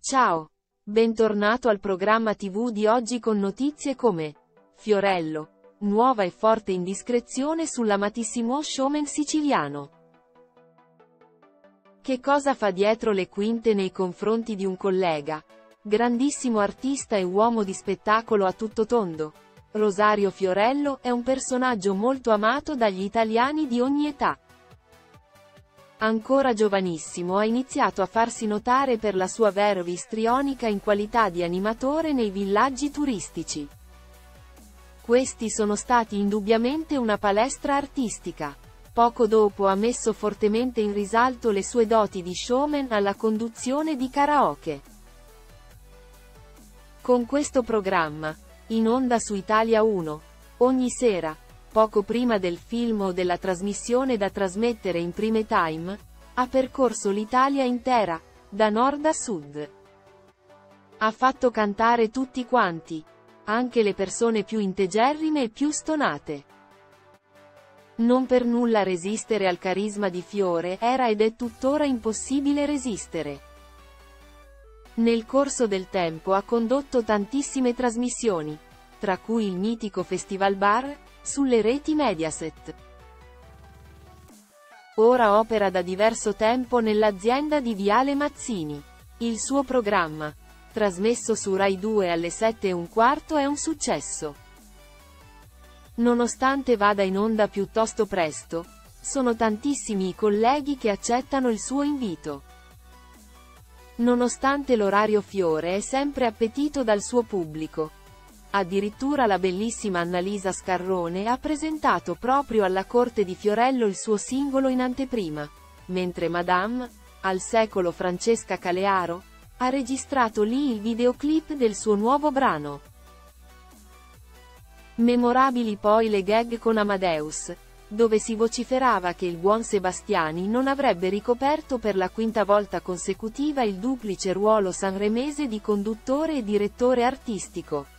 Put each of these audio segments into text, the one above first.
Ciao! Bentornato al programma TV di oggi con notizie come Fiorello, nuova e forte indiscrezione sull'amatissimo showman siciliano. Che cosa fa dietro le quinte nei confronti di un collega? Grandissimo artista e uomo di spettacolo a tutto tondo. Rosario Fiorello è un personaggio molto amato dagli italiani di ogni età. Ancora giovanissimo ha iniziato a farsi notare per la sua verve istrionica in qualità di animatore nei villaggi turistici. Questi sono stati indubbiamente una palestra artistica. Poco dopo ha messo fortemente in risalto le sue doti di showman alla conduzione di karaoke. Con questo programma, in onda su Italia 1, ogni sera, poco prima del film o della trasmissione da trasmettere in prime time, ha percorso l'Italia intera, da nord a sud. Ha fatto cantare tutti quanti, anche le persone più integerrime e più stonate. Non per nulla resistere al carisma di Fiore era ed è tuttora impossibile resistere. Nel corso del tempo ha condotto tantissime trasmissioni, tra cui il mitico Festival Bar, sulle reti Mediaset. Ora opera da diverso tempo nell'azienda di Viale Mazzini. Il suo programma, trasmesso su Rai 2 alle 7:15, è un successo. Nonostante vada in onda piuttosto presto, sono tantissimi i colleghi che accettano il suo invito. Nonostante l'orario Fiore è sempre appetito dal suo pubblico. Addirittura la bellissima Annalisa Scarrone ha presentato proprio alla corte di Fiorello il suo singolo in anteprima, mentre Madame, al secolo Francesca Calearo, ha registrato lì il videoclip del suo nuovo brano. Memorabili poi le gag con Amadeus, dove si vociferava che il buon Sebastiani non avrebbe ricoperto per la quinta volta consecutiva il duplice ruolo sanremese di conduttore e direttore artistico.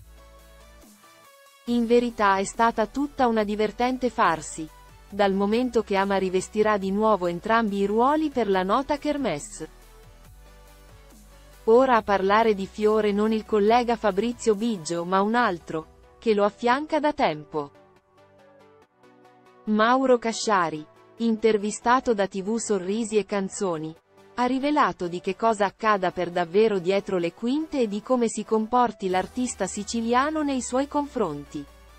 In verità è stata tutta una divertente farsi, dal momento che Ama rivestirà di nuovo entrambi i ruoli per la nota Kermesse. Ora a parlare di Fiore non il collega Fabrizio Biggio ma un altro, che lo affianca da tempo. Mauro Casciari, intervistato da TV Sorrisi e Canzoni, ha rivelato di che cosa accada per davvero dietro le quinte e di come si comporti l'artista siciliano nei suoi confronti.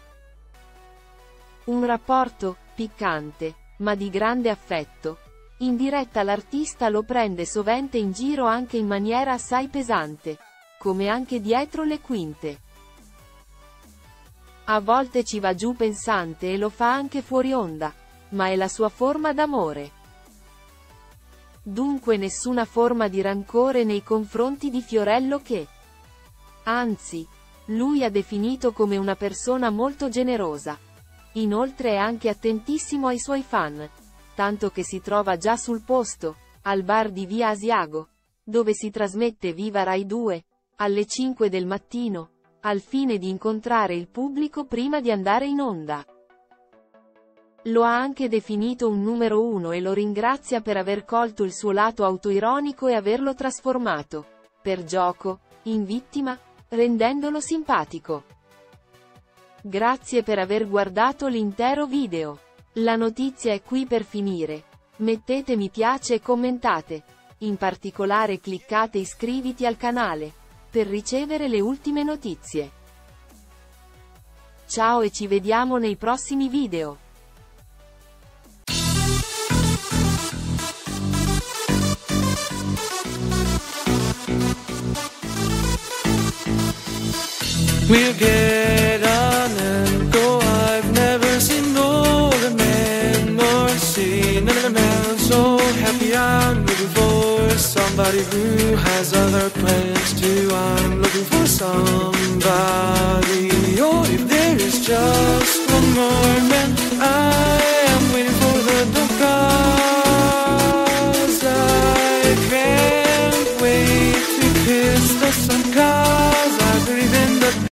Un rapporto, piccante, ma di grande affetto. In diretta l'artista lo prende sovente in giro anche in maniera assai pesante, come anche dietro le quinte. A volte ci va giù pensante e lo fa anche fuori onda, ma è la sua forma d'amore. Dunque nessuna forma di rancore nei confronti di Fiorello che, anzi, lui ha definito come una persona molto generosa. Inoltre è anche attentissimo ai suoi fan, tanto che si trova già sul posto, al bar di Via Asiago, dove si trasmette Viva Rai 2, alle 5 del mattino, al fine di incontrare il pubblico prima di andare in onda. Lo ha anche definito un numero uno e lo ringrazia per aver colto il suo lato autoironico e averlo trasformato, per gioco, in vittima, rendendolo simpatico. Grazie per aver guardato l'intero video. La notizia è qui per finire. Mettete mi piace e commentate. In particolare cliccate iscriviti al canale, per ricevere le ultime notizie. Ciao e ci vediamo nei prossimi video. We'll get